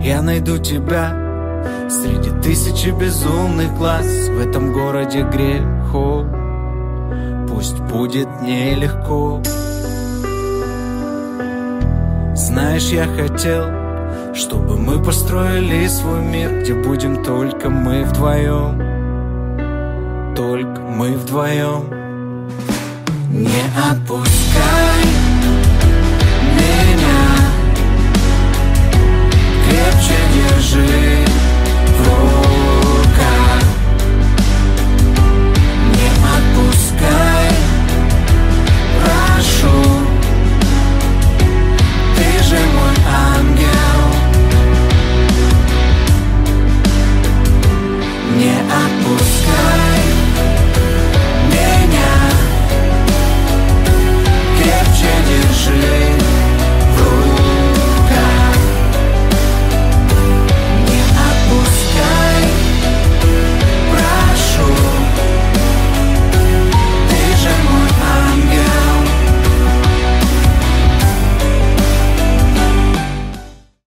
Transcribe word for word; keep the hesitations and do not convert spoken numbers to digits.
Я найду тебя среди тысячи безумных глаз. В этом городе грехов пусть будет нелегко. Знаешь, я хотел, чтобы мы построили свой мир, где будем только мы вдвоем, только мы вдвоем. Не отпускай